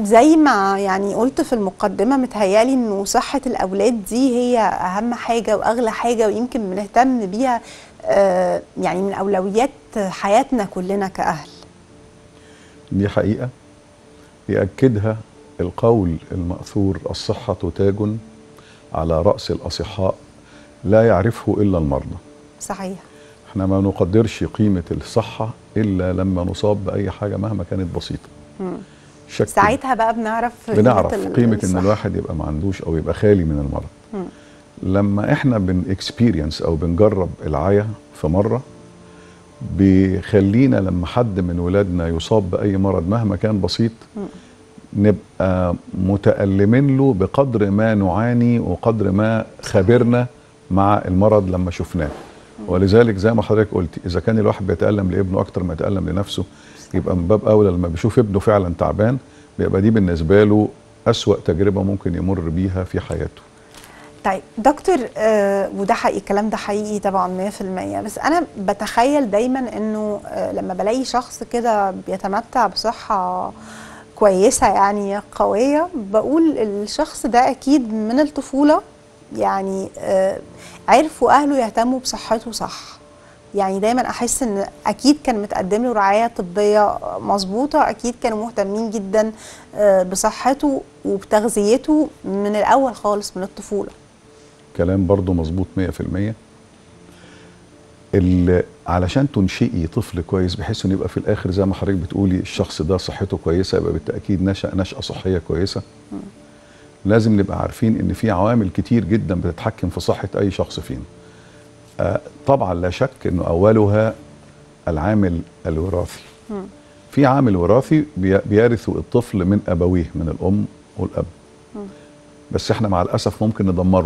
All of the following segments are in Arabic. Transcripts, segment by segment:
زي ما يعني قلت في المقدمة، متهيالي انه صحة الاولاد دي هي اهم حاجة واغلى حاجة، ويمكن بنهتم بيها يعني من اولويات حياتنا كلنا كأهل. دي حقيقة يأكدها القول المأثور: الصحة تاج على رأس الأصحاء لا يعرفه إلا المرضى. صحيح. احنا ما نقدرش قيمة الصحة إلا لما نصاب بأي حاجة مهما كانت بسيطة. ساعتها بقى بنعرف قيمة إن الواحد يبقى ما عندوش أو يبقى خالي من المرض. لما احنا بنكسبيرينس أو بنجرب العيا في مرة، بيخلينا لما حد من ولادنا يصاب بأي مرض مهما كان بسيط نبقى متألمين له بقدر ما نعاني وقدر ما خبرنا مع المرض لما شفناه. ولذلك زي ما حضرتك قلتي، إذا كان الواحد بيتألم لابنه أكتر ما يتألم لنفسه، يبقى من باب أولى لما بيشوف ابنه فعلا تعبان بيبقى دي بالنسبة له أسوأ تجربة ممكن يمر بيها في حياته. طيب دكتور، وده حقيقي، الكلام ده حقيقي طبعا 100%، بس أنا بتخيل دايما إنه لما بلاقي شخص كده بيتمتع بصحة كويسة يعني قوية، بقول الشخص ده أكيد من الطفولة يعني عرفوا أهله يهتموا بصحته صح. يعني دايما أحس إن أكيد كان متقدم له رعاية طبية مظبوطة، أكيد كانوا مهتمين جدا بصحته وبتغذيته من الأول خالص من الطفولة. كلام برضو مظبوط 100%. علشان تنشئي طفل كويس بحيث انه يبقى في الاخر زي ما حضرتك بتقولي الشخص ده صحته كويسه، يبقى بالتاكيد نشأة صحيه كويسه. لازم نبقى عارفين ان في عوامل كتير جدا بتتحكم في صحه اي شخص فينا. طبعا لا شك انه اولها العامل الوراثي. في عامل وراثي بيرثه الطفل من ابويه، من الام والاب. بس احنا مع الاسف ممكن ندمره،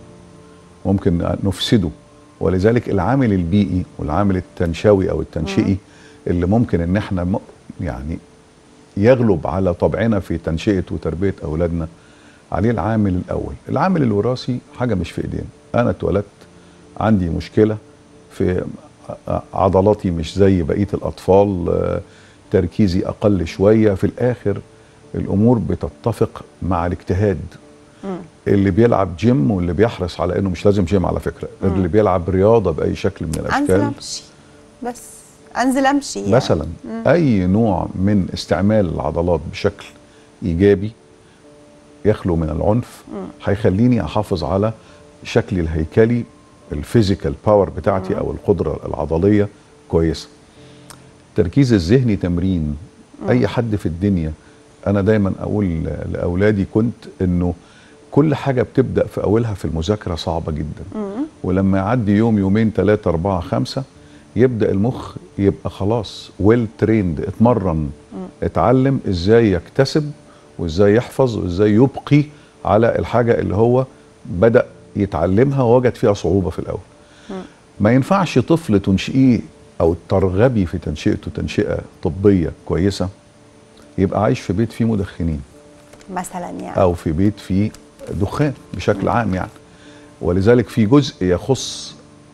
ممكن نفسده. ولذلك العامل البيئي والعامل التنشوي او التنشئي اللي ممكن ان احنا يعني يغلب على طبعنا في تنشئة وتربية اولادنا عليه العامل الاول. العامل الوراثي حاجة مش في ايدينا. انا اتولدت عندي مشكلة في عضلاتي مش زي بقية الاطفال، تركيزي اقل شوية. في الاخر الامور بتتفق مع الاجتهاد. اللي بيلعب جيم واللي بيحرص على انه مش لازم جيم على فكره، اللي بيلعب رياضه باي شكل من الاشكال، انزل امشي بس، انزل امشي يعني. مثلا اي نوع من استعمال العضلات بشكل ايجابي يخلو من العنف هيخليني احافظ على شكلي الهيكلي، الفيزيكال باور بتاعتي او القدره العضليه كويسه. التركيز الذهني تمرين. اي حد في الدنيا، انا دايما اقول لاولادي كنت انه كل حاجة بتبدأ في أولها في المذاكرة صعبة جدا، ولما يعدي يوم يومين 3 4 5 يبدأ المخ يبقى خلاص ويل تريند، اتمرن، اتعلم ازاي يكتسب وازاي يحفظ وازاي يبقي على الحاجة اللي هو بدأ يتعلمها ووجد فيها صعوبة في الأول. ما ينفعش طفل تنشئيه أو ترغبي في تنشئته تنشئة طبية كويسة يبقى عايش في بيت فيه مدخنين مثلا يعني، أو في بيت فيه دخان بشكل عام يعني. ولذلك في جزء يخص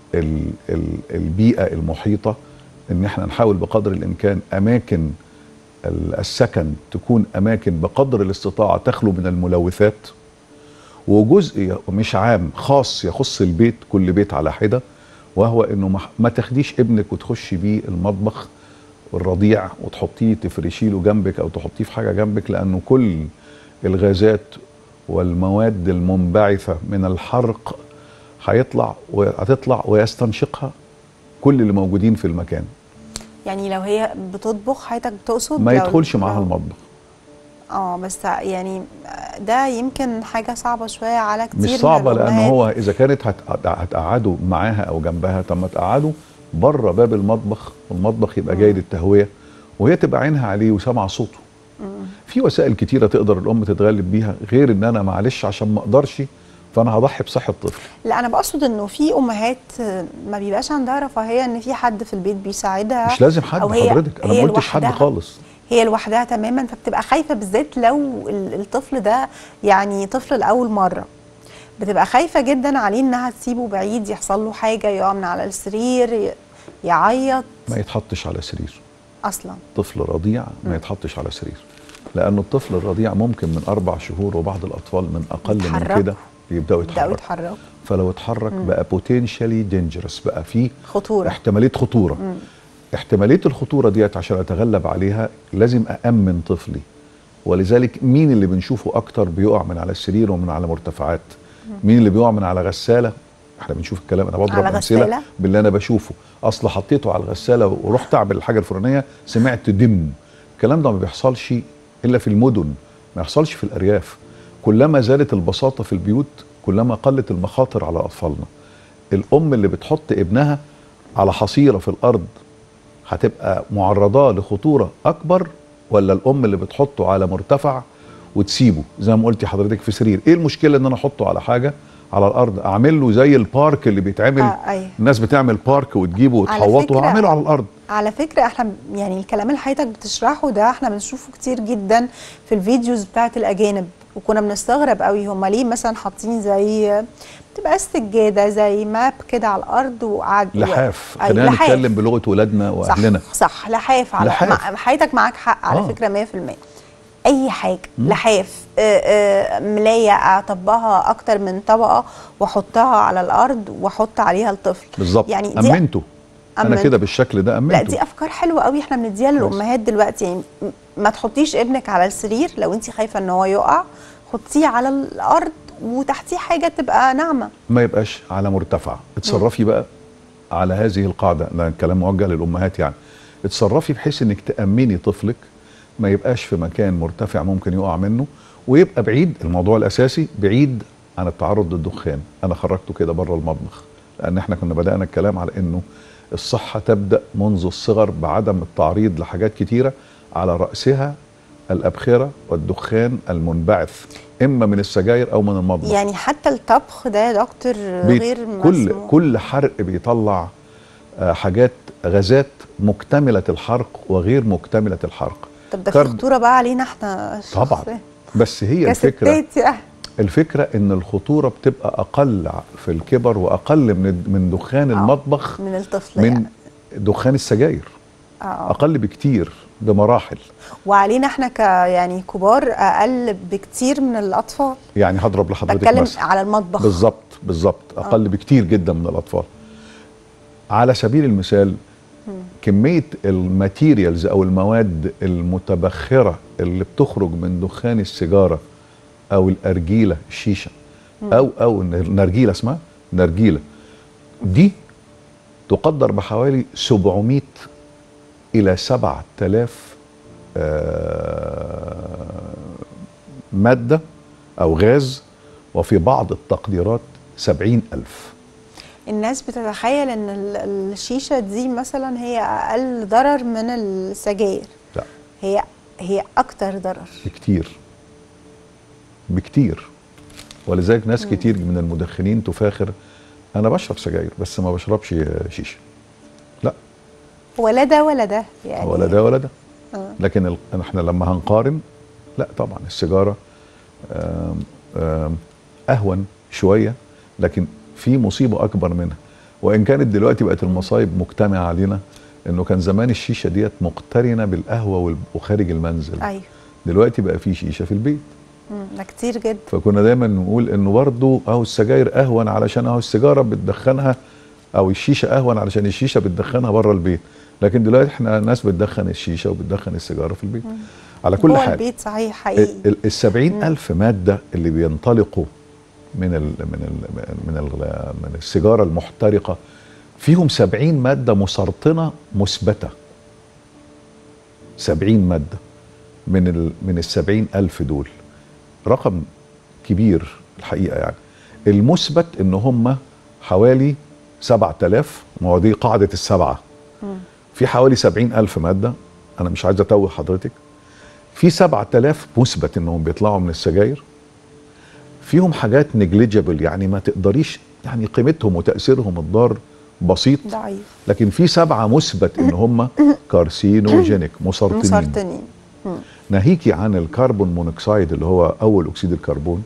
البيئة المحيطة، ان احنا نحاول بقدر الامكان اماكن السكن تكون اماكن بقدر الاستطاعة تخلو من الملوثات. وجزء مش عام، خاص يخص البيت، كل بيت على حدة، وهو انه ما تاخديش ابنك وتخشي بيه المطبخ الرضيع وتحطيه تفرشي له جنبك او تحطيه في حاجة جنبك، لانه كل الغازات والمواد المنبعثة من الحرق هتطلع ويستنشقها كل اللي موجودين في المكان. يعني لو هي بتطبخ حضرتك تقصد ما يدخلش معاها المطبخ. بس يعني ده يمكن حاجة صعبة شوية على كتير. مش صعبة، لأن هو إذا كانت هتقعدوا معاها أو جنبها، طب ما تقعدوا بره باب المطبخ، والمطبخ يبقى جاي للتهوية وهي تبقى عينها عليه وسامعة صوته. في وسائل كتيرة تقدر الأم تتغلب بيها، غير إن أنا معلش عشان ما أقدرش فأنا هضحي بصحة طفل. لا، أنا بقصد إنه في أمهات ما بيبقاش عندها رفاهية إن في حد في البيت بيساعدها. مش لازم حد حضرتك، أنا ما قلتش حد خالص، هي لوحدها تماما، فبتبقى خايفة بالذات لو الطفل ده يعني طفل لأول مرة، بتبقى خايفة جدا عليه إنها تسيبه بعيد يحصل له حاجة، يقع من على السرير يعيط. ما يتحطش على سرير أصلا. طفل رضيع ما يتحطش على سرير. لانه الطفل الرضيع ممكن من 4 شهور، وبعض الاطفال من اقل من كده يبداوا يتحركوا. فلو اتحرك بقى بوتنشالي دينجرس، بقى فيه خطوره، احتماليه خطوره. احتماليه الخطوره ديت عشان اتغلب عليها لازم أأمن طفلي. ولذلك مين اللي بنشوفه اكتر بيقع من على السرير ومن على مرتفعات؟ مين اللي بيقع من على غساله؟ احنا بنشوف الكلام، انا بضرب امثله باللي انا بشوفه. اصل حطيته على الغساله ورحت اعمل الحاجه الفلانيه سمعت دم. الكلام ده ما بيحصلش الا في المدن، ما يحصلش في الارياف. كلما زادت البساطه في البيوت كلما قلت المخاطر على اطفالنا. الام اللي بتحط ابنها على حصيره في الارض هتبقى معرضاه لخطوره اكبر، ولا الام اللي بتحطه على مرتفع وتسيبه زي ما قلتي حضرتك في سرير؟ ايه المشكله ان انا احطه على حاجه على الارض؟ اعمل له زي البارك اللي بيتعمل. أيوه. الناس بتعمل بارك وتجيبه وتحوطه، واعمله على الارض. على فكره احنا يعني الكلام اللي حضرتك بتشرحه ده احنا بنشوفه كتير جدا في الفيديوز بتاعت الاجانب، وكنا بنستغرب قوي هم ليه مثلا حاطين زي بتبقى السجاده زي ماب كده على الارض وقعد لحاف. خلينا نتكلم بلغه ولادنا واهلنا. صح لحاف. على حضرتك معاك حق على فكره 100%. اي حاجه لحاف، ملايه اطبقها اكتر من طبقه واحطها على الارض واحط عليها الطفل بالظبط. يعني امنته انا كده بالشكل ده امنته. لا دي افكار حلوه قوي احنا بنديها للامهات دلوقتي. يعني ما تحطيش ابنك على السرير لو انت خايفه ان هو يقع، حطيه على الارض وتحتيه حاجه تبقى ناعمه، ما يبقاش على مرتفع. اتصرفي بقى على هذه القاعده، ده الكلام موجه للامهات. يعني اتصرفي بحيث انك تامني طفلك ما يبقاش في مكان مرتفع ممكن يقع منه، ويبقى بعيد. الموضوع الاساسي بعيد عن التعرض للدخان. انا خرجته كده بره المطبخ، لان احنا كنا بدانا الكلام على انه الصحه تبدا منذ الصغر بعدم التعريض لحاجات كتيره، على راسها الابخره والدخان المنبعث اما من السجاير او من المطبخ. يعني حتى الطبخ ده يا دكتور غير مسموح. كل حرق بيطلع حاجات غازات مكتمله الحرق وغير مكتمله الحرق. طب ده في خطوره بقى علينا احنا طبعا. بس هي الفكره ان الخطوره بتبقى اقل في الكبر واقل من دخان المطبخ، من الطفل، من يعني دخان السجاير اقل بكتير بمراحل. وعلينا احنا يعني كبار اقل بكتير من الاطفال. يعني هضرب لحضرتك بتكلم مثلا على المطبخ. بالظبط اقل بكتير جدا من الاطفال. على سبيل المثال كميه الماتيريالز او المواد المتبخره اللي بتخرج من دخان السيجاره او الارجيله الشيشه او النرجيله، اسمها نرجيله، دي تقدر بحوالي 700 الى 7000 ماده او غاز، وفي بعض التقديرات 70,000. الناس بتتخيل ان الشيشه دي مثلا هي اقل ضرر من السجاير. لا، هي اكتر ضرر بكتير. ولذلك ناس كتير من المدخنين تفاخر انا بشرب سجاير بس ما بشربش شيشه. لا، ولا ده ولا ده، يعني ولا ده ولا ده. لكن احنا لما هنقارن، لا طبعا السيجاره اهون شويه، لكن في مصيبه اكبر منها. وان كانت دلوقتي بقت المصايب مجتمعه علينا، انه كان زمان الشيشه ديت مقترنه بالقهوه وخارج المنزل. ايوه. دلوقتي بقى في شيشه في البيت. ده كتير جدا. فكنا دايما نقول انه برضه اهو السجاير اهون علشان اهو السيجاره بتدخنها، او الشيشه اهون علشان الشيشه بتدخنها بره البيت. لكن دلوقتي احنا ناس بتدخن الشيشه وبتدخن السيجاره في البيت. على كل حال البيت صحيح حقيقي. ال70,000 ماده اللي بينطلقوا من السيجاره المحترقه، فيهم 70 ماده مسرطنه مثبته. 70 ماده من ال70,000 دول، رقم كبير الحقيقه. يعني المثبت ان هم حوالي 7000. ما هو دي قاعده السبعه. في حوالي 70,000 ماده، انا مش عايز اتوه حضرتك. في 7000 مثبت انهم بيطلعوا من السجاير، فيهم حاجات نيجليجيبل، يعني ما تقدريش، يعني قيمتهم وتاثيرهم الضار بسيط، ضعيف. لكن في 7 مثبت ان هم كارسينوجينيك، مسرطنين. ناهيكي عن الكربون مونوكسيد اللي هو اول اكسيد الكربون.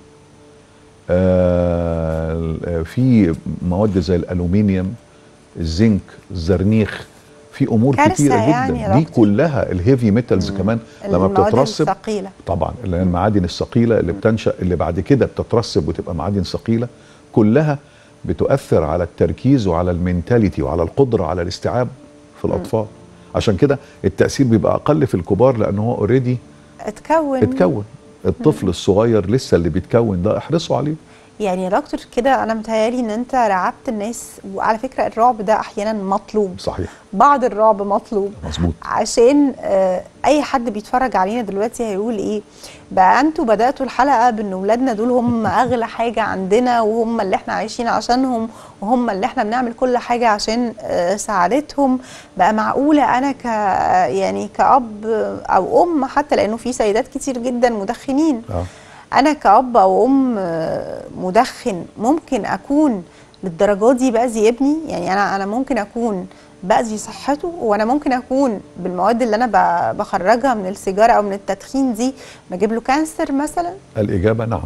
في مواد زي الالومنيوم، الزنك، الزرنيخ، في امور كارثة كتيره يعني جدا يا دي دكتور. كلها الهيفي ميتالز كمان لما المواد بتترسب الثقيلة. طبعا اللي هي المعادن الثقيله اللي بتنشا اللي بعد كده بتترسب وتبقى معادن ثقيله كلها بتؤثر على التركيز وعلى المينتاليتي وعلى القدره على الاستيعاب في الاطفال. عشان كده التاثير بيبقى اقل في الكبار لان هو اوريدي اتكون. الطفل الصغير لسه اللي بيتكون ده احرصوا عليه. يعني يا دكتور كده انا متهيالي ان انت رعبت الناس، وعلى فكره الرعب ده احيانا مطلوب. صحيح. بعض الرعب مطلوب. مظبوط. عشان اي حد بيتفرج علينا دلوقتي هيقول ايه بقى، انتوا بداتوا الحلقه بان اولادنا دول هم اغلى حاجه عندنا، وهم اللي احنا عايشين عشانهم، وهم اللي احنا بنعمل كل حاجه عشان سعادتهم. بقى معقوله انا يعني كأب او ام، حتى لانه في سيدات كتير جدا مدخنين، أنا كأب أو أم مدخن ممكن أكون للدرجة دي بأذي ابني؟ يعني أنا ممكن أكون بأذي صحته، وأنا ممكن أكون بالمواد اللي أنا بخرجها من السيجارة أو من التدخين دي بجيب له كانسر مثلا؟ الإجابة نعم.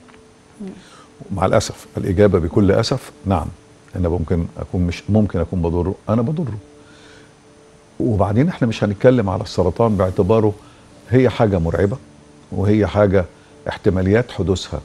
مع الأسف الإجابة بكل أسف نعم. أنا ممكن أكون بضره، أنا بضره. وبعدين إحنا مش هنتكلم على السرطان باعتباره هي حاجة مرعبة، وهي حاجة احتماليات حدوثها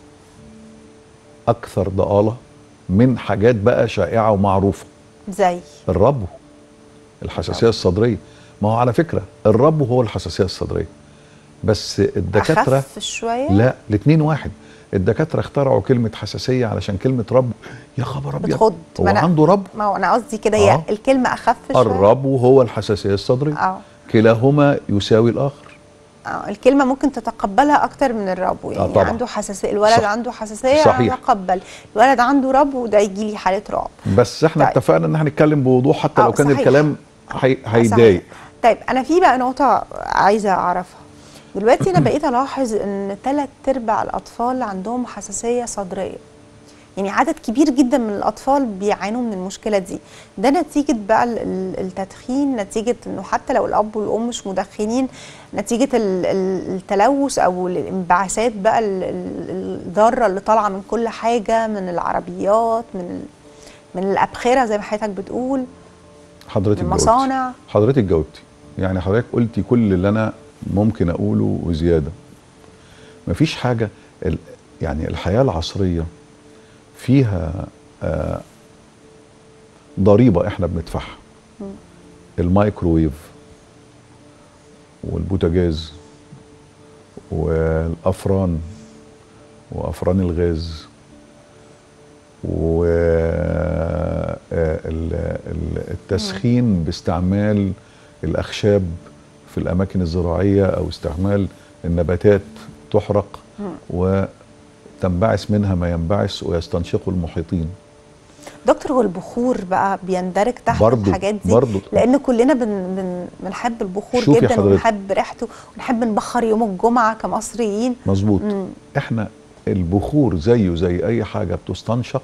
اكثر ضآلة من حاجات بقى شائعة ومعروفة زي الربو، الحساسية الصدرية. ما هو على فكرة الربو هو الحساسية الصدرية، بس الدكاترة أخف شوية. لا، الاتنين واحد. الدكاترة اخترعوا كلمة حساسية علشان كلمة ربو يا خبر ابيض بتخض. هو عنده ربو. ما هو انا قصدي كده هي الكلمة أخف شوية. الربو هو الحساسية الصدرية. كلاهما يساوي الآخر. الكلمة ممكن تتقبلها أكتر من الربو، يعني طبعا. عنده حساسية، الولد عنده حساسية صحيح. أتقبل، الولد عنده ربو ده يجي لي حالة رعب. بس احنا اتفقنا ان احنا نتكلم بوضوح حتى لو كان صحيح. الكلام هيضايق. طيب أنا في بقى نقطة عايزة أعرفها دلوقتي. أنا بقيت ألاحظ إن 3/4 الأطفال عندهم حساسية صدرية، يعني عدد كبير جدا من الأطفال بيعانوا من المشكلة دي. ده نتيجة بقى التدخين، نتيجة إنه حتى لو الأب والأم مش مدخنين، نتيجة التلوث أو الانبعاثات بقى الضارة اللي طالعة من كل حاجة، من العربيات، من الأبخرة زي ما حضرتك بتقول، حضرتك المصانع. حضرتك جاوبتي، يعني حضرتك قلتي كل اللي أنا ممكن أقوله وزيادة. مفيش حاجة يعني الحياة العصرية فيها ضريبة احنا بندفعها. الميكروويف والبوتاجاز والأفران وأفران الغاز والتسخين باستعمال الأخشاب في الأماكن الزراعية أو استعمال النباتات تحرق تنبعث منها ما ينبعث ويستنشقه المحيطين. دكتور، هو البخور بقى بيندرج تحت الحاجات دي؟ برضو لأن كلنا بنحب البخور جدا ونحب ريحته ونحب نبخر يوم الجمعة كمصريين. مظبوط. احنا البخور زيه زي أي حاجة بتستنشق،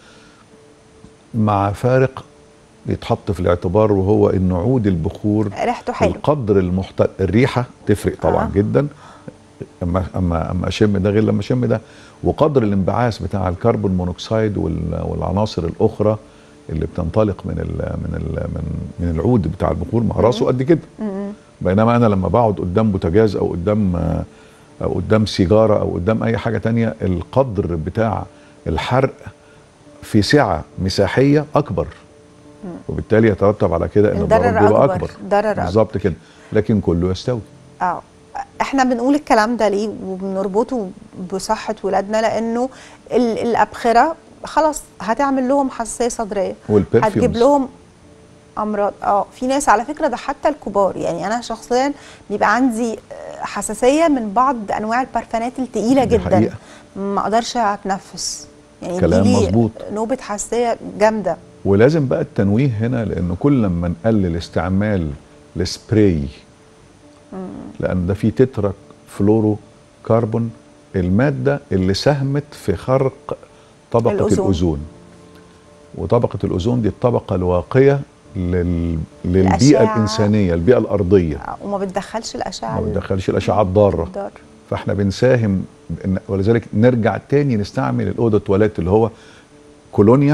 مع فارق يتحط في الاعتبار، وهو إن عود البخور ريحته حلو. القدر الريحة تفرق طبعا جدا. اما اشم ده غير لما اشم ده، وقدر الانبعاث بتاع الكربون مونوكسيد والعناصر الاخرى اللي بتنطلق من العود بتاع البخور مع راسه قد كده. بينما انا لما بقعد قدام بوتاجاز او قدام سيجاره او قدام اي حاجه تانية، القدر بتاع الحرق في سعه مساحيه اكبر، وبالتالي يترتب على كده ان الضرر بيبقى اكبر. بالظبط كده، لكن كله يستوي. احنا بنقول الكلام ده ليه وبنربطه بصحة ولادنا؟ لانه الابخرة خلاص هتعمل لهم حساسية صدرية، هتجيب لهم امراض. في ناس على فكرة ده حتى الكبار، يعني انا شخصيا بيبقى عندي حساسية من بعض انواع البرفانات التقيلة جدا، حقيقة. ما اقدرش اتنفس، يعني كلام مظبوط، نوبة حساسية جامدة. ولازم بقى التنويه هنا، لانه كل ما نقلل استعمال السبراي، لأن ده فيه تترا فلورو كربون، المادة اللي ساهمت في خرق طبقة الأوزون. وطبقة الأوزون دي الطبقة الواقية للبيئة الإنسانية، البيئة الأرضية، وما بتدخلش الأشعة، ما بتدخلش الأشعة الضارة. فاحنا بنساهم، ولذلك نرجع تاني نستعمل الأودو تواليت اللي هو كولونيا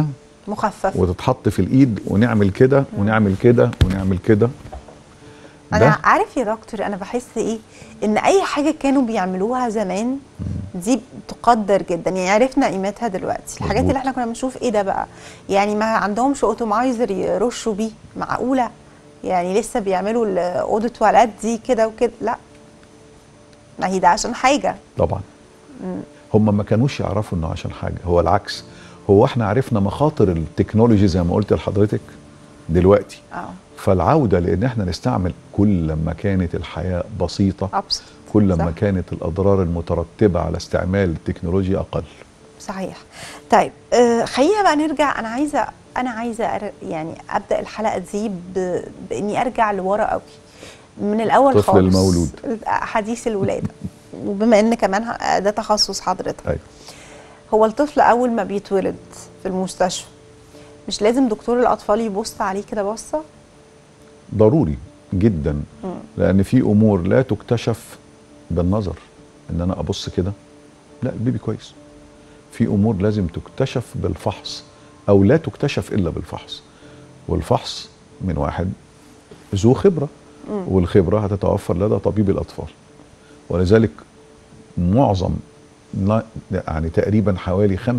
مخفف. وتتحط في الايد ونعمل كده ونعمل كده ونعمل كده. انا عارف يا دكتور، انا بحس ايه، ان اي حاجه كانوا بيعملوها زمان دي تقدر جدا، يعني عرفنا قيمتها دلوقتي. الحاجات اللي احنا كنا بنشوف ايه ده بقى، يعني ما عندهمش اوتومايزر يرشوا بيه، معقوله يعني لسه بيعملوا اوضه تواليت دي كده وكده؟ لا، ما هي ده عشان حاجه طبعا. هم ما كانوش يعرفوا انه عشان حاجه، هو العكس. هو احنا عرفنا مخاطر التكنولوجي زي ما قلت لحضرتك دلوقتي. فالعوده لان احنا نستعمل كل ما كانت الحياه بسيطه، أبسط. كل ما كانت الاضرار المترتبه على استعمال التكنولوجيا اقل. صحيح. طيب خلينا بقى نرجع. انا عايزه يعني ابدا الحلقه دي باني ارجع لورا قوي من الاول خالص. طفل المولود، حديث الولاده، وبما ان كمان ده تخصص حضرتك. أيوة. هو الطفل اول ما بيتولد في المستشفى مش لازم دكتور الاطفال يبص عليه كده بصه؟ ضروري جدا. لان في امور لا تكتشف بالنظر، ان انا ابص كده لا البيبي كويس. في امور لازم تكتشف بالفحص او لا تكتشف الا بالفحص، والفحص من واحد ذو خبره، والخبره هتتوفر لدى طبيب الاطفال. ولذلك معظم يعني تقريبا حوالي 95%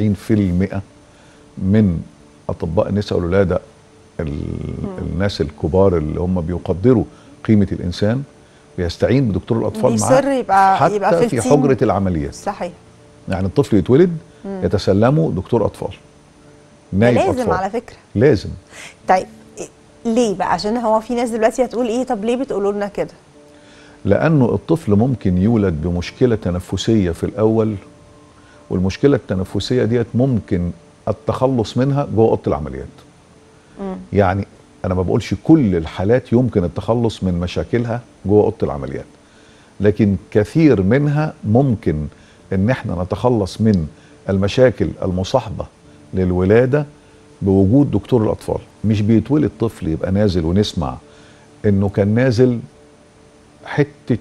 من اطباء النساء والولاده الناس الكبار اللي هم بيقدروا قيمه الانسان بيستعين بدكتور الاطفال معاه حتى في حجره العمليات. صحيح. يعني الطفل يتولد يتسلمه دكتور اطفال، نايب لازم أطفال. على فكره لازم. طيب ليه بقى؟ عشان هو في ناس دلوقتي هتقول ايه، طب ليه بتقولوا لنا كده؟ لانه الطفل ممكن يولد بمشكله تنفسيه في الاول، والمشكله التنفسيه ديت ممكن التخلص منها جوه اوضه العمليات. يعني انا ما بقولش كل الحالات يمكن التخلص من مشاكلها جوه اوضه العمليات، لكن كثير منها ممكن ان احنا نتخلص من المشاكل المصاحبه للولاده بوجود دكتور الاطفال. مش بيتولد طفل يبقى نازل ونسمع انه كان نازل حته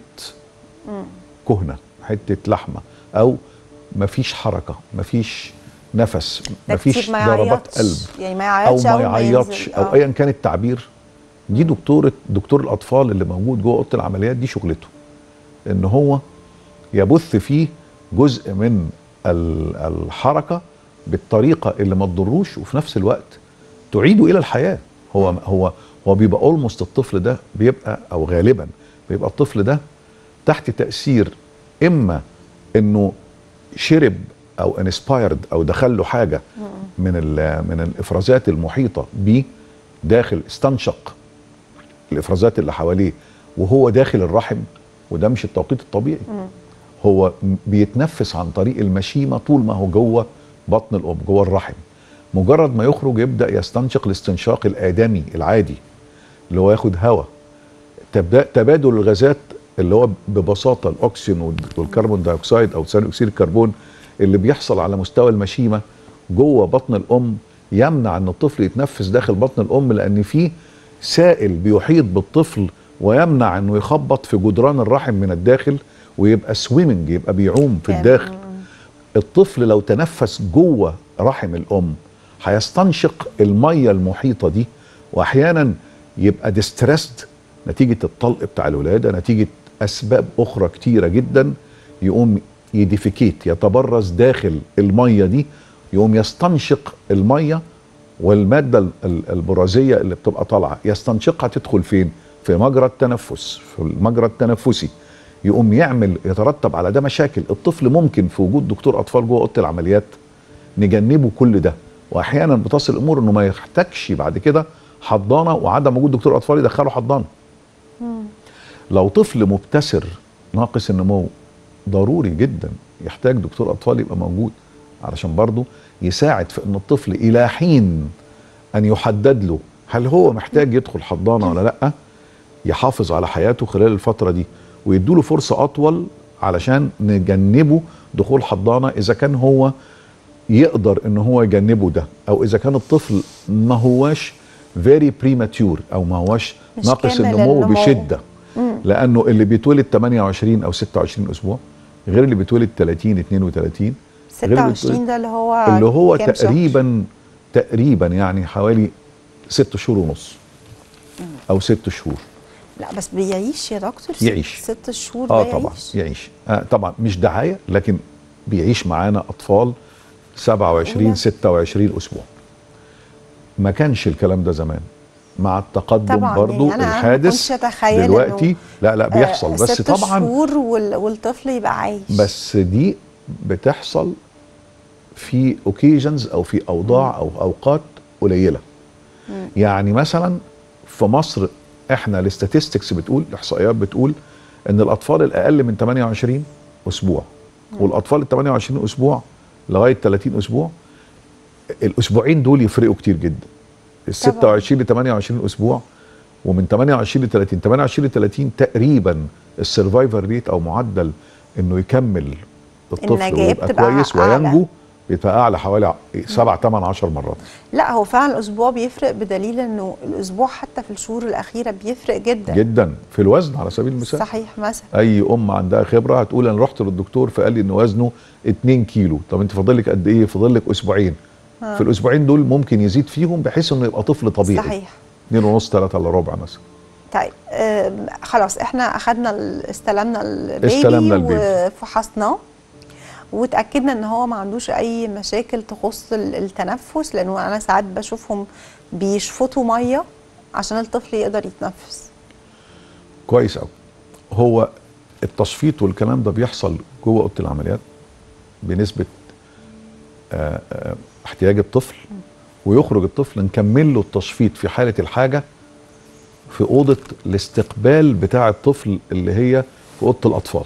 كهنه، حته لحمه، او مفيش حركه، مفيش نفس، مفيش ضربات قلب، يعني ما يعيطش او ما يعيطش او ايا كان التعبير. دي دكتور الاطفال اللي موجود جوه اوضه العمليات دي شغلته ان هو يبث فيه جزء من الحركه بالطريقه اللي ما تضروش وفي نفس الوقت تعيده الى الحياه. هو بيبقى اولموست الطفل ده بيبقى، او غالبا بيبقى الطفل ده تحت تاثير اما شرب او انسبايرد او دخل له حاجه من الافرازات المحيطه بيه داخل، استنشق الافرازات اللي حواليه وهو داخل الرحم، وده مش التوقيت الطبيعي. هو بيتنفس عن طريق المشيمه طول ما هو جوه بطن الام جوه الرحم. مجرد ما يخرج يبدا يستنشق الاستنشاق الادمي العادي اللي هو ياخد هواء. تبادل الغازات اللي هو ببساطه الاكسجين والكربون دايوكسيد او ثاني اكسيد الكربون اللي بيحصل على مستوى المشيمه جوه بطن الام يمنع ان الطفل يتنفس داخل بطن الام، لان في سائل بيحيط بالطفل ويمنع انه يخبط في جدران الرحم من الداخل ويبقى سويمنج، يبقى بيعوم في الداخل. الطفل لو تنفس جوه رحم الام هيستنشق الميه المحيطه دي، واحيانا يبقى ديستريسد نتيجه الطلق بتاع الولاده، نتيجه اسباب اخرى كتيره جدا، يقوم يديفيكيت، يتبرز داخل الميه دي، يقوم يستنشق الميه والماده البرازيه اللي بتبقى طالعه يستنشقها تدخل فين؟ في مجرى التنفس، في المجرى التنفسي. يقوم يترتب على ده مشاكل. الطفل ممكن في وجود دكتور اطفال جوه اوضه العمليات نجنبه كل ده، واحيانا بتصل الامور انه ما يحتاجش بعد كده حضانه، وعدم وجود دكتور اطفال يدخله حضانه. لو طفل مبتسر ناقص النمو ضروري جدا يحتاج دكتور اطفال يبقى موجود، علشان برضه يساعد في ان الطفل الى حين ان يحدد له هل هو محتاج يدخل حضانه ولا لا، يحافظ على حياته خلال الفتره دي ويدوله فرصه اطول علشان نجنبه دخول حضانه اذا كان هو يقدر ان هو يجنبه ده، او اذا كان الطفل ما هواش فيري بريماتيور او ما هواش ناقص النمو بشده. لانه اللي بيتولد 28 او 26 اسبوع غير اللي بيتولد 30 32. 26 ده اللي هو تقريبا تقريبا يعني حوالي 6 شهور ونص او 6 شهور. لا بس بيعيش يا دكتور؟ يعيش 6 شهور طبعا بيعيش؟ يعيش طبعا مش دعايه، لكن بيعيش معانا اطفال 27 26 اسبوع. ما كانش الكلام ده زمان، مع التقدم طبعا برضو يعني أنا الحادث ما كنتش اتخيل دلوقتي لا بيحصل، بس 6 طبعا شهور والطفل يبقى عايش. بس دي بتحصل في اوكيجنز او في اوضاع او اوقات قليله. يعني مثلا في مصر احنا الاستاتستكس بتقول، الاحصائيات بتقول ان الاطفال الاقل من 28 اسبوع والاطفال ال 28 اسبوع لغايه 30 اسبوع، الاسبوعين دول يفرقوا كتير جدا. ال 26 ل 28 اسبوع ومن 28 ل 30، 28 ل 30 تقريبا السرفايفر ريت او معدل انه يكمل الطفل ويبقى كويس وينجو بيبقى اعلى حوالي 7 8 10 مرات. لا هو فعلا الاسبوع بيفرق، بدليل انه الاسبوع حتى في الشهور الاخيره بيفرق جدا جدا في الوزن على سبيل المثال. صحيح. مثلا اي ام عندها خبره هتقول انا رحت للدكتور فقال لي ان وزنه 2 كيلو. طب انت فاضل لك قد ايه؟ فاضل لك اسبوعين. في الاسبوعين دول ممكن يزيد فيهم بحيث انه يبقى طفل طبيعي. صحيح. 2 ونص 3 الا ربع مثلا. طيب خلاص احنا اخدنا استلمنا البيبي وفحصناه وتاكدنا ان هو ما عندوش اي مشاكل تخص التنفس، لانه انا ساعات بشوفهم بيشفطوا ميه عشان الطفل يقدر يتنفس. كويس قوي. هو التشفيط والكلام ده بيحصل جوه اوضه العمليات بنسبه احتياج الطفل، ويخرج الطفل نكمل له التشفيط في حاله الحاجه في اوضه الاستقبال بتاع الطفل اللي هي في اوضه الاطفال.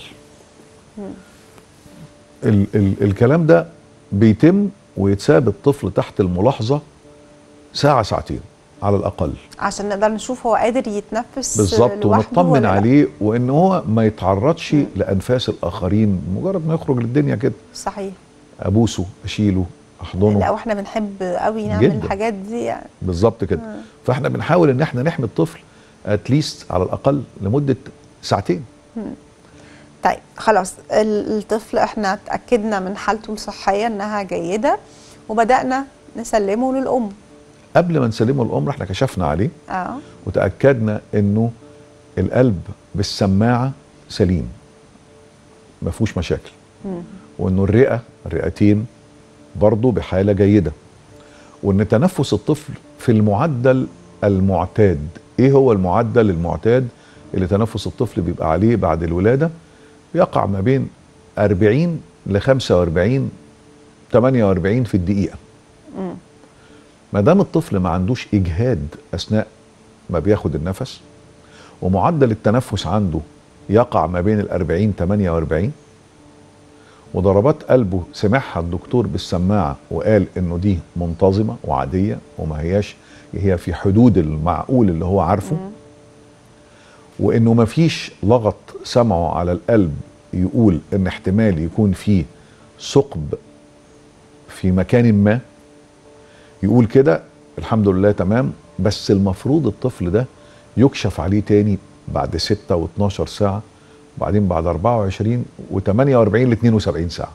الكلام ده بيتم ويتساب الطفل تحت الملاحظه ساعه ساعتين على الاقل، عشان نقدر نشوف هو قادر يتنفس بالظبط، ونطمن عليه وان هو ما يتعرضش لانفاس الاخرين مجرد ما يخرج للدنيا كده. صحيح. ابوسه، اشيله، احضنه. لا واحنا بنحب قوي نعمل جداً الحاجات دي يعني. بالظبط كده. فاحنا بنحاول ان احنا نحمي الطفل اتليست على الاقل لمده ساعتين. طيب خلاص الطفل احنا اتاكدنا من حالته الصحيه انها جيده وبدانا نسلمه للام. قبل ما نسلمه للام احنا كشفنا عليه وتاكدنا انه القلب بالسماعه سليم ما فيهوش مشاكل، وانه الرئتين برضه بحاله جيده، وان تنفس الطفل في المعدل المعتاد. ايه هو المعدل المعتاد اللي تنفس الطفل بيبقى عليه بعد الولاده؟ بيقع ما بين 40 ل 45 48 في الدقيقه. ما دام الطفل ما عندوش اجهاد اثناء ما بياخد النفس، ومعدل التنفس عنده يقع ما بين 40 48، وضربات قلبه سمعها الدكتور بالسماعه وقال انه دي منتظمه وعاديه وما هي في حدود المعقول اللي هو عارفه، وانه ما فيش لغط سمعه على القلب يقول ان احتمال يكون فيه ثقب في مكان ما، يقول كده الحمد لله تمام. بس المفروض الطفل ده يكشف عليه تاني بعد 6 و12 ساعة، وبعدين بعد 24 و48 ل 72 ساعة.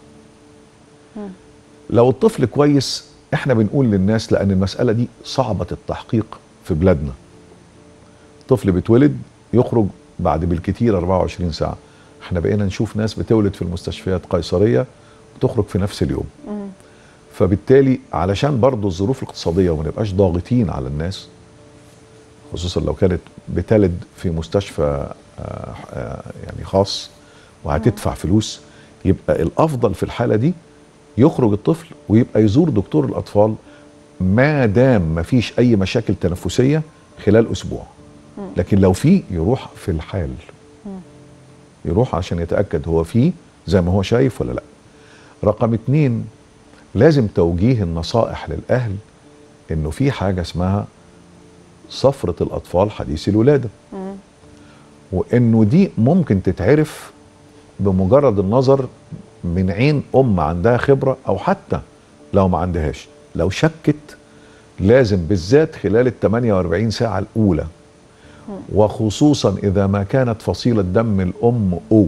لو الطفل كويس احنا بنقول للناس، لان المسألة دي صعبة التحقيق في بلادنا، الطفل بيتولد يخرج بعد بالكتير 24 ساعة. احنا بقينا نشوف ناس بتولد في المستشفيات قيصرية وتخرج في نفس اليوم. فبالتالي علشان برضو الظروف الاقتصادية وما نبقاش ضاغطين على الناس، خصوصا لو كانت بتلد في مستشفى يعني خاص وهتدفع فلوس، يبقى الافضل في الحالة دي يخرج الطفل ويبقى يزور دكتور الاطفال ما دام ما فيش اي مشاكل تنفسية خلال اسبوع. لكن لو في يروح في الحال، يروح عشان يتأكد هو فيه زي ما هو شايف ولا لا. رقم 2، لازم توجيه النصائح للأهل انه في حاجة اسمها صفرة الأطفال حديث الولادة، وانه دي ممكن تتعرف بمجرد النظر من عين أم عندها خبرة، أو حتى لو ما عندهاش، لو شكت لازم بالذات خلال ال 48 ساعة الأولى، وخصوصا إذا ما كانت فصيلة دم الأم O،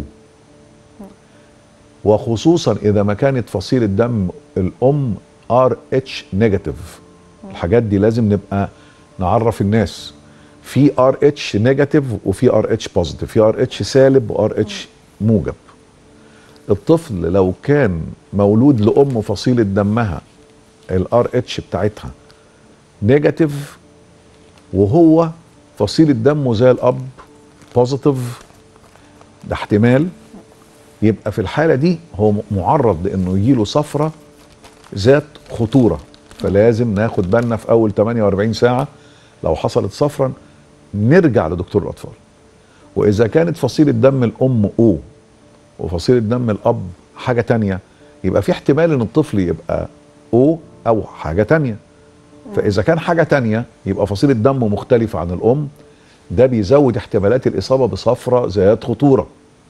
وخصوصا إذا ما كانت فصيلة دم الأم RH نيجاتيف، الحاجات دي لازم نبقى نعرف الناس. في ار اتش نيجاتيف وفي ار اتش بوزيتيف، في ار اتش سالب وار اتش موجب. الطفل لو كان مولود لام فصيله دمها الار اتش بتاعتها نيجاتيف وهو فصيله دمه زي الاب بوزيتيف، ده احتمال يبقى في الحاله دي هو معرض لانه يجيله صفرة ذات خطوره، فلازم ناخد بالنا في اول 48 ساعه لو حصلت صفرة نرجع لدكتور الاطفال. واذا كانت فصيله دم الام او وفصيله دم الاب حاجه تانية، يبقى في احتمال ان الطفل يبقى او حاجه تانية. فاذا كان حاجه تانية يبقى فصيله دمه مختلفه عن الام، ده بيزود احتمالات الاصابه بصفرة ذات خطوره.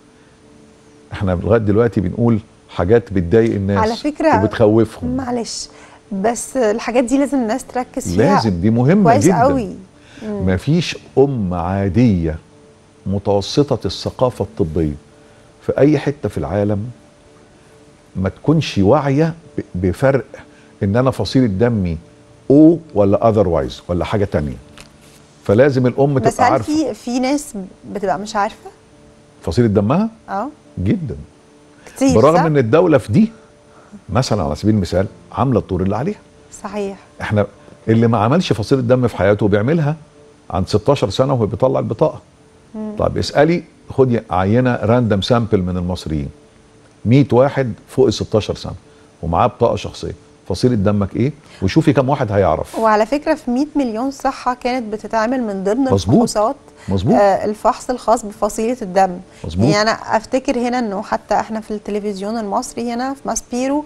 احنا لغايه دلوقتي بنقول حاجات بتضايق الناس على فكره وبتخوفهم. معلش، بس الحاجات دي لازم الناس تركز فيها، لازم، دي مهمه كويس جدا قوي. مفيش عاديه متوسطه الثقافه الطبيه في اي حته في العالم ما تكونش واعيه بفرق ان انا فصيله دمي او ولا اذروايز ولا حاجه تانية. فلازم الام بس تبقى هل عارفه في ناس بتبقى مش عارفه؟ فصيله دمها اه جدا، كتير، برغم صح؟ ان الدوله في دي مثلا على سبيل المثال عامله الدور اللي عليها. صحيح. احنا اللي ما عملش فصيله دم في حياته بيعملها عند 16 سنه وهو بيطلع البطاقه. طب اسالي، خدي عينه راندم سامبل من المصريين 100 واحد فوق ال 16 سنه ومعاه بطاقه شخصيه، فصيله دمك ايه؟ وشوفي كم واحد هيعرف. وعلى فكره في 100 مليون صحه كانت بتتعمل من ضمن مظبوط. الفحوصات مظبوط. الفحص الخاص بفصيله الدم. مظبوط. يعني انا افتكر هنا انه حتى احنا في التلفزيون المصري هنا في ماسبيرو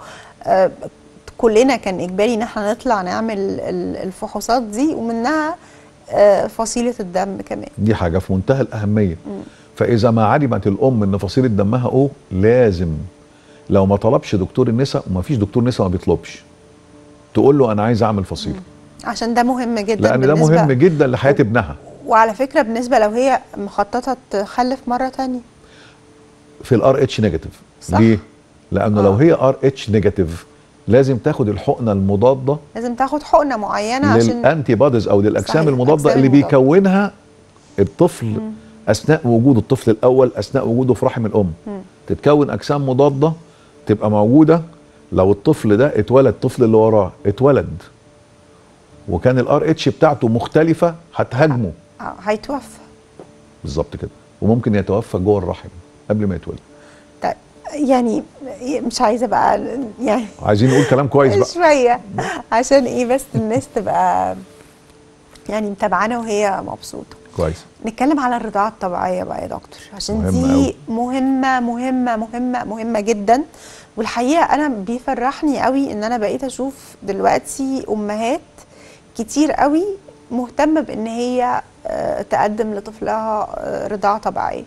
كلنا كان اجباري ان احنا نطلع نعمل الفحوصات دي، ومنها فصيله الدم كمان. دي حاجه في منتهى الاهميه. فاذا ما علمت الام ان فصيله دمها لازم لو ما طلبش دكتور النساء، وما فيش دكتور نساء ما بيطلبش، تقول له انا عايز اعمل فصيله، عشان ده مهم جدا، لان ده مهم جدا لحياه ابنها. وعلى فكره بالنسبه لو هي مخططه تخلف مره تانية في الار اتش نيجاتيف. ليه؟ لانه لو هي ار اتش نيجاتيف لازم تاخد الحقنه المضاده، لازم تاخد حقنه معينه عشان للانتي بوديز او للاجسام المضاده اللي المضادة. بيكونها الطفل اثناء وجود الطفل الاول، اثناء وجوده في رحم الام. تتكون اجسام مضاده تبقى موجوده لو الطفل ده اتولد، الطفل اللي وراه اتولد وكان الار اتش بتاعته مختلفه هتهاجمه. هيتوفى بالظبط كده، وممكن يتوفى جوه الرحم قبل ما يتولد. طيب يعني مش عايزه بقى يعني عايزين نقول كلام كويس بقى شويه عشان ايه بس الناس تبقى يعني متابعانا وهي مبسوطه. كويس. نتكلم على الرضاعه الطبيعيه بقى يا دكتور، عشان مهمة دي مهمه مهمه مهمه مهمه جدا. والحقيقه انا بيفرحني قوي ان انا بقيت اشوف دلوقتي امهات كتير قوي مهتمه بان هي تقدم لطفلها رضاعه طبيعيه.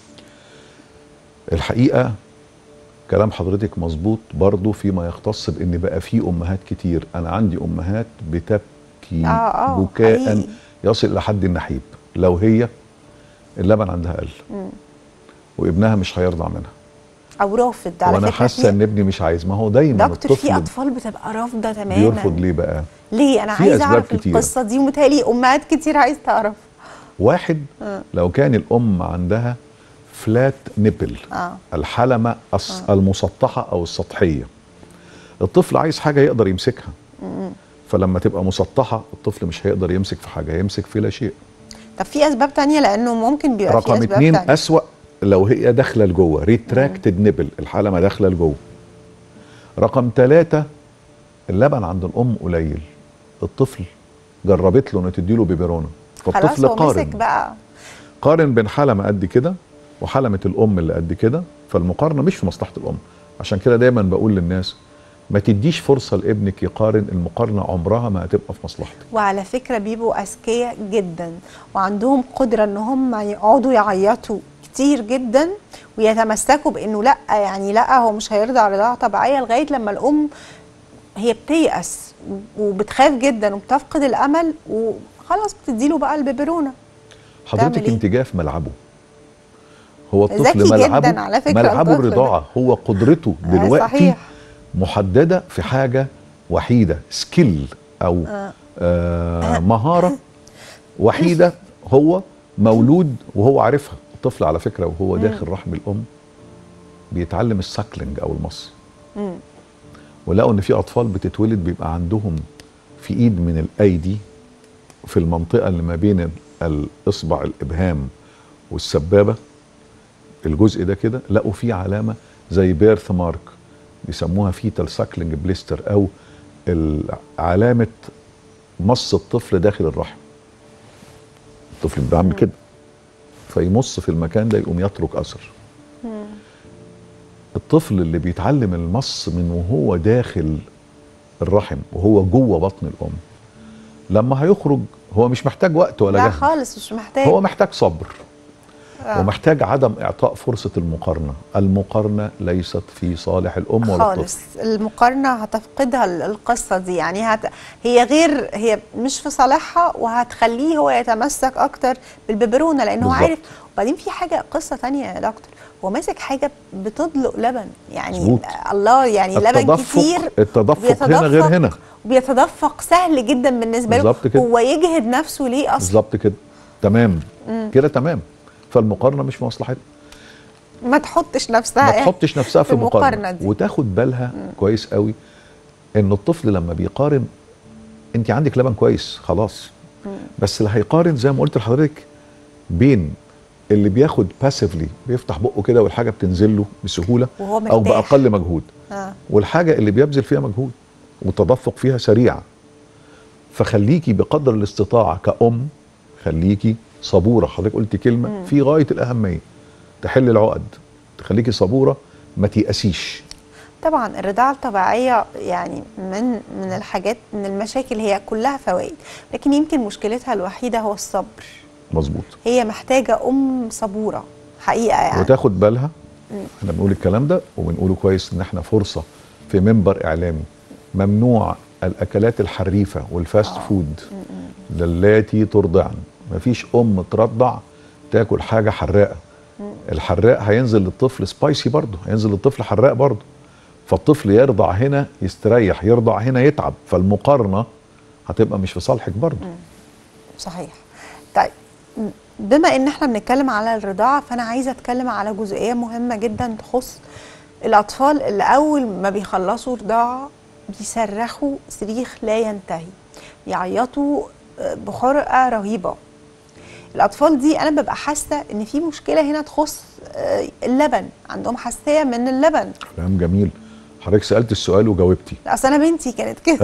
الحقيقه كلام حضرتك مظبوط برضو فيما يختص بان بقى في امهات كتير. انا عندي امهات بتبكي بكاء حقيقي. يصل لحد النحيب لو هي اللبن عندها قل وابنها مش هيرضع منها او رافض. على وانا فكره حاسه ان ابني مش عايز. ما هو دايما دكتور في الطفل اطفال بتبقى رافضه تماما. بيرفض. ليه بقى؟ ليه؟ انا في عايزه أسباب اعرف كتيرة. القصه دي، ومتهيألي امهات كتير عايز تعرف. واحد، لو كان الام عندها فلات نيبل، الحلمه المسطحه او السطحيه، الطفل عايز حاجه يقدر يمسكها. فلما تبقى مسطحه الطفل مش هيقدر يمسك في حاجه، هيمسك في لا شيء. طب في اسباب تانية؟ لانه ممكن بيبقى في رقم اسباب 2 تانية. اسوأ لو هي داخله لجوه، ريتراكتد نيبل، الحلمه داخله لجوه. رقم 3 اللبن عند الام قليل، الطفل جربت له ان تديله بيبرونه، فالطفل خلاص هو مسك بقى. قارن بين حلمه قد كده وحلمه الام اللي قد كده، فالمقارنه مش في مصلحه الام. عشان كده دايما بقول للناس ما تديش فرصه لابنك يقارن، المقارنه عمرها ما هتبقى في مصلحتك. وعلى فكره بيبقوا اذكياء جدا وعندهم قدره ان هم يقعدوا يعيطوا كتير جدا ويتمسكوا بانه لا، يعني لا هو مش هيرضع رضاعه طبيعيه، لغايه لما الام هي بتيأس وبتخاف جدا وبتفقد الامل وخلاص بتديله بقى البيبرونه. حضرتك انت جايه في ملعبه. هو الطفل ذكي ملعبه جدا على فكره، ملعبه الرضاعه. هو قدرته دلوقتي صحيح. محدده في حاجه وحيده، سكيل او مهاره وحيده هو مولود وهو عارفها. الطفل على فكره وهو داخل رحم الام بيتعلم الساكلينج او المص. ولقوا ان في اطفال بتتولد بيبقى عندهم في ايد من الايدي في المنطقه اللي ما بين الاصبع الابهام والسبابه، الجزء ده كده لقوا فيه علامه زي بيرث مارك بيسموها فيتال ساكلينج بليستر، او علامه مص الطفل داخل الرحم. الطفل بيعمل كده فيمص في المكان ده يقوم يترك اثر. الطفل اللي بيتعلم المص من وهو داخل الرحم وهو جوه بطن الام، لما هيخرج هو مش محتاج وقت ولا لا جهد خالص، مش محتاج. هو محتاج صبر ومحتاج عدم اعطاء فرصه المقارنه. المقارنه ليست في صالح الام ولا خالص. الطفل. المقارنه هتفقدها القصه دي، يعني هي مش في صالحها، وهتخليه هو يتمسك اكتر بالببرونه لانه هو عارف. وبعدين في حاجه قصه تانية يا دكتور، هو ماسك حاجه بتدلق لبن، يعني مزبوط. الله، يعني لبن كتير. التدفق هنا غير هنا، وبيتدفق سهل جدا بالنسبه له. هو يجهد نفسه ليه اصلا؟ بالظبط كده. تمام كده تمام. فالمقارنه مش في مصلحتها. ما تحطش نفسها في المقارنه دي، وتاخد بالها كويس قوي ان الطفل لما بيقارن، انت عندك لبن كويس خلاص، بس اللي هيقارن زي ما قلت لحضرتك بين اللي بياخد باسيفلي بيفتح بقه كده والحاجه بتنزل له بسهوله او باقل مجهود، والحاجه اللي بيبذل فيها مجهود والتدفق فيها سريع. فخليكي بقدر الاستطاعه كأم خليكي صبوره. حضرتك قلت كلمه في غايه الاهميه تحل العقد، تخليكي صبوره ما تيأسيش. طبعا الرضاعه الطبيعيه يعني من الحاجات، من المشاكل، هي كلها فوائد، لكن يمكن مشكلتها الوحيده هو الصبر. مظبوط. هي محتاجه صبوره حقيقه يعني، وتاخد بالها. احنا بنقول الكلام ده وبنقوله كويس ان احنا فرصه في منبر اعلامي. ممنوع الاكلات الحريفه والفاست فود للاتي ترضعن. مفيش ام ترضع تاكل حاجه حراقه. الحراق هينزل للطفل سبايسي برضه، هينزل للطفل حراق برضه، فالطفل يرضع هنا يستريح، يرضع هنا يتعب، فالمقارنه هتبقى مش في صالحك برضه. صحيح. طيب بما ان احنا بنتكلم على الرضاعه، فانا عايزه اتكلم على جزئيه مهمه جدا تخص الاطفال اللي اول ما بيخلصوا رضاعه بيصرخوا صريخ لا ينتهي، يعيطوا بحرقه رهيبه. الاطفال دي انا ببقى حاسه ان في مشكله هنا تخص اللبن، عندهم حساسيه من اللبن. كلام جميل. حضرتك سالت السؤال وجاوبتي. اصل انا بنتي كانت كده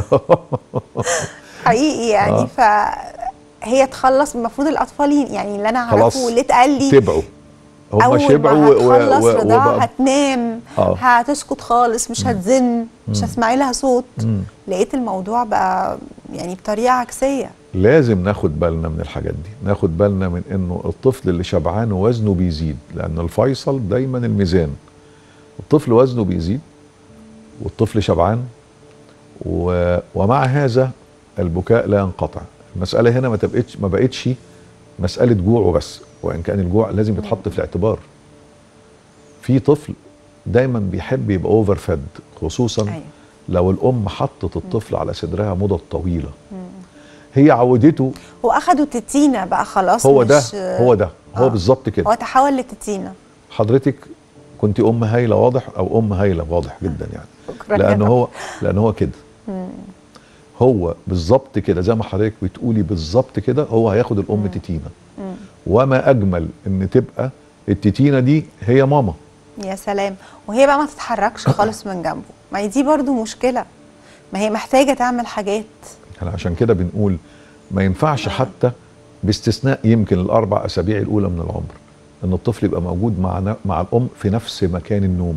حقيقي يعني. فهي تخلص، المفروض الاطفال يعني اللي انا اعرفه واللي اتقال لي تبعوا، هم شبعوا هتخلص رضاعة هتنام، هتسكت خالص، مش هتزن، مش هتسمعي لها صوت. لقيت الموضوع بقى يعني بطريقه عكسيه. لازم ناخد بالنا من الحاجات دي، ناخد بالنا من انه الطفل اللي شبعان وزنه بيزيد، لان الفيصل دايما الميزان. الطفل وزنه بيزيد والطفل شبعان، ومع هذا البكاء لا ينقطع. المسألة هنا ما بقتش مسألة جوع وبس، وإن كان الجوع لازم يتحط في الاعتبار. في طفل دايما بيحب يبقى اوفر فد، خصوصا لو الأم حطت الطفل على صدرها مدة طويلة. هي عودته، هو أخدوا تتينة بقى خلاص. هو ده هو بالظبط كده، هو تحول لتتينة. حضرتك كنت أم هايلة واضح، أو أم هايلة واضح جدا يعني. لأن هو كده. هو بالظبط كده زي ما حضرتك بتقولي بالظبط كده. هو هياخد الام تتينه، وما اجمل ان تبقى التتينه دي هي ماما. يا سلام. وهي بقى ما تتحركش خالص من جنبه، ما هي دي برضو مشكله، ما هي محتاجه تعمل حاجات. احنا عشان كده بنقول ما ينفعش حتى باستثناء يمكن الاربع اسابيع الاولى من العمر ان الطفل يبقى موجود مع الام في نفس مكان النوم.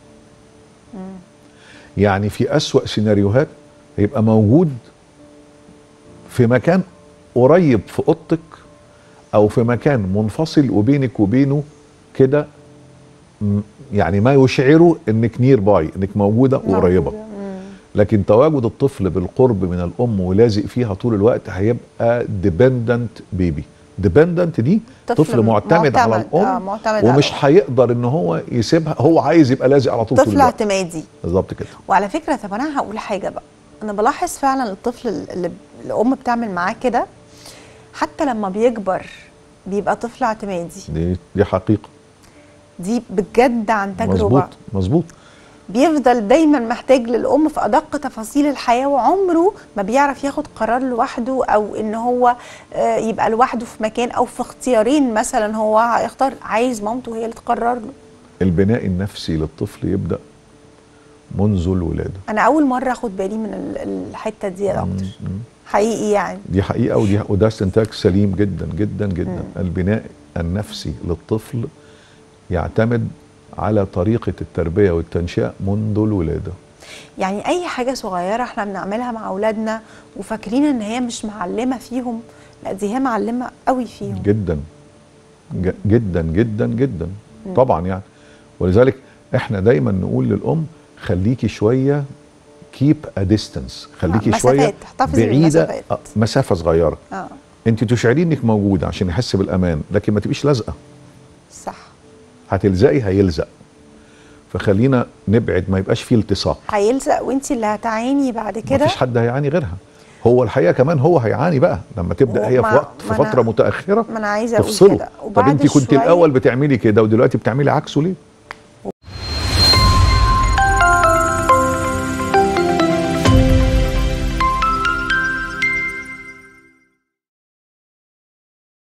يعني في اسوأ سيناريوهات يبقى موجود في مكان قريب في اوضتك، او في مكان منفصل وبينك وبينه كده، يعني ما يشعره انك نير باي، انك موجوده وقريبه. لكن تواجد الطفل بالقرب من الام ولازق فيها طول الوقت هيبقى ديبندنت بيبي. ديبندنت دي طفل معتمد على الام، ومش هيقدر ان هو يسيبها، هو عايز يبقى لازق على طول. طفل اعتمادي بالظبط كده. وعلى فكره، طب انا هقول حاجه بقى، انا بلاحظ فعلا الطفل اللي الام بتعمل معاه كده حتى لما بيكبر بيبقى طفل اعتمادي. دي حقيقه. دي بجد عن تجربه. مظبوط مظبوط. بيفضل دايما محتاج للأم في أدق تفاصيل الحياة، وعمره ما بيعرف ياخد قرار لوحده، أو إن هو يبقى لوحده في مكان أو في اختيارين مثلا هو هيختار، عايز مامته هي اللي تقرر له. البناء النفسي للطفل يبدأ منذ الولادة. أنا أول مرة أخد بالي من الحتة دي يا دكتور، حقيقي يعني. دي حقيقة، وده استنتاج سليم جدا جدا جدا. البناء النفسي للطفل يعتمد على طريقة التربية والتنشئة منذ الولادة. يعني أي حاجة صغيرة احنا بنعملها مع أولادنا وفاكرين إن هي مش معلمة فيهم، لا دي هي معلمة قوي فيهم جدا جدا جدا جدا. طبعا يعني، ولذلك احنا دايما نقول للأم خليكي شوية keep a distance، خليكي شوية بعيدة، مسافة صغيرة. انت تشعري انك موجودة عشان يحس بالأمان، لكن ما تبقيش لازقة. صح. هتلزقي هيلزق، فخلينا نبعد، ما يبقاش فيه التصاق. هيلزق وانت اللي هتعاني بعد كده، مفيش حد هيعاني غيرها. هو الحقيقه كمان هو هيعاني بقى لما تبدا هي في فتره متاخره ما انا عايزه اقول تفصله. كده. طب انت كنت الاول بتعملي كده ودلوقتي بتعملي عكسه ليه؟